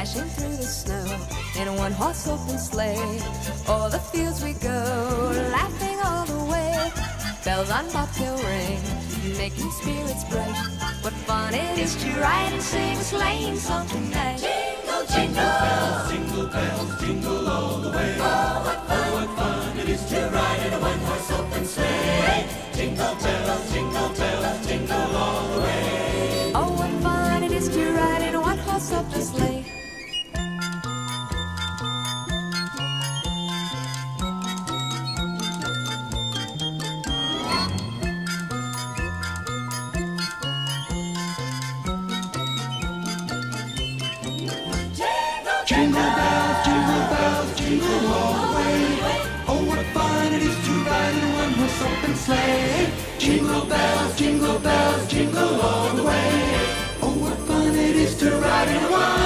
dashing through the snow in a one-horse open sleigh. O'er the fields we go, laughing all the way. Bells on bobtail ring, making spirits bright. What fun it is to ride and sing a sleighing song tonight. Jingle, jingle bells, jingle all the way. Oh, what fun it is to ride in a one-horse open sleigh. Jingle bells, jingle all the way. Oh, what fun it is to ride in a one-horse open sleigh. Jingle bells, jingle all the way. Oh, what fun it is to ride in a one-horse open sleigh. Jingle bells, jingle all the way. Oh, what fun it is to ride in a one